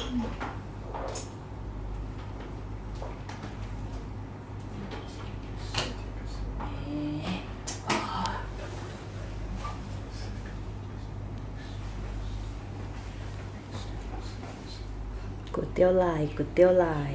ก๋วยเตี๋ยวลายก๋วยเตี๋ยวลาย